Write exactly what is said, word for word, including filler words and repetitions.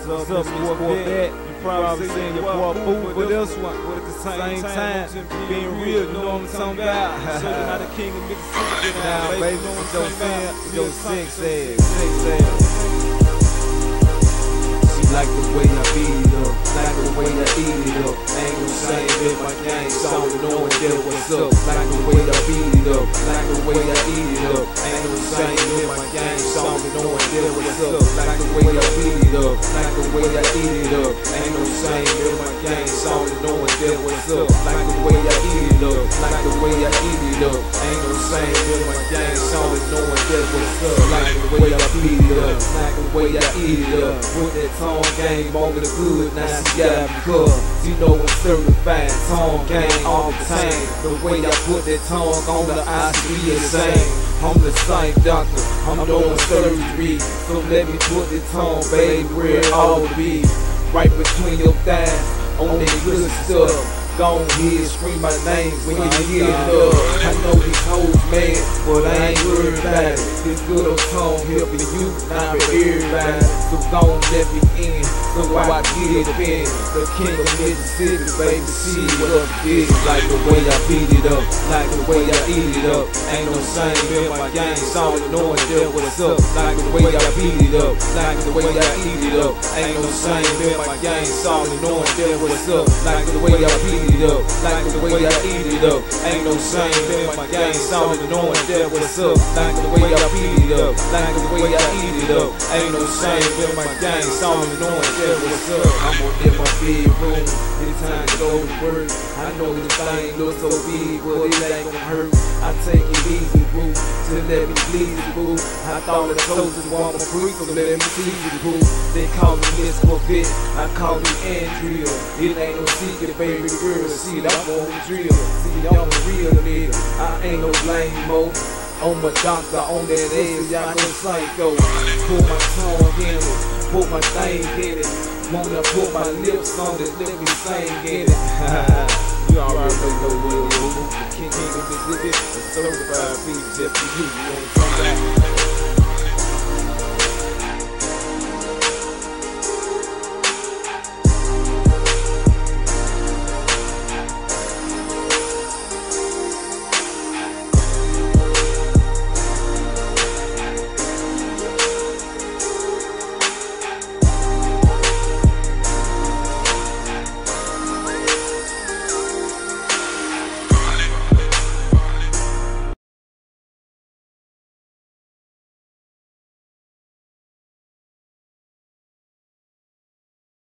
What's up, Mz.Corvette? You probably seen your boy Boo for this one, but at the same time, being real, you know what I'm talking about? Show you how the king of Mississippi get down, baby. You know what I'm saying? Yo, six ass, six ass. She like the way I beat it up, like the way I eat it up. Ain't no shame in my game, so knowing that what's up. Like the way I beat it up, like the way I eat it up. Ain't no shame in my game, so knowing that what's up. Like the way I beat it up, like the way I eat it up. Ain't no shame in my game, so knowing that what's up. Like the way I eat it up, like the way I eat it up. Ain't no shame in my game, so knowing that what's up. Like the way I beat it up, like the way I eat it up. With that tone game over the good, now she got me cause you know I'm certified. Tone game all the time. The way I put that tongue on the eyes to be the same. I'm the Psych-Doctor, I'm doing surgery. So let me put the tongue, baby, where it ought to be. Right between your thighs, on that good stuff. Go ahead, scream my name when you hear it up. I know these hoes mad, but I ain't worried about it. This good old tone here for you, not for everybody. So go and let me in, so I get it in. The king of Mississippi, baby, see what up it is. Like the way I beat it up, like the way I eat it up. Ain't no shame in my game, so knowing that what's up. Like the way I beat it up, like the way I eat it up. Ain't no shame in my game, so knowing that what's up. Like the way I beat it up, like the way I eat it up. Ain't no shame in my game, solid knowing that what's up. Like the way I beat it up, like the way I eat it up. Ain't no shame in my game, solid knowing that what's up. I'm on in my bedroom, it's time to go to work. I know this thing looks so big, but it ain't gon' hurt. I take it easy, boo, to let me please you, boo. I thought the soldiers want my freak, so let me see you, boo. They call me Mz.Corvette, I call me Andrea. It ain't no secret, baby girl. See, I'm on the drill. See, I'm a real nigga. I ain't no lame mo. On my doctor, on that ass, y'all go psycho. Put my tongue in it, put my thing in it. Wanna put my lips on it, let me sing in it. You already know what it is. The king of Mississippi, a certified beat just for you. You know what I'm talking about?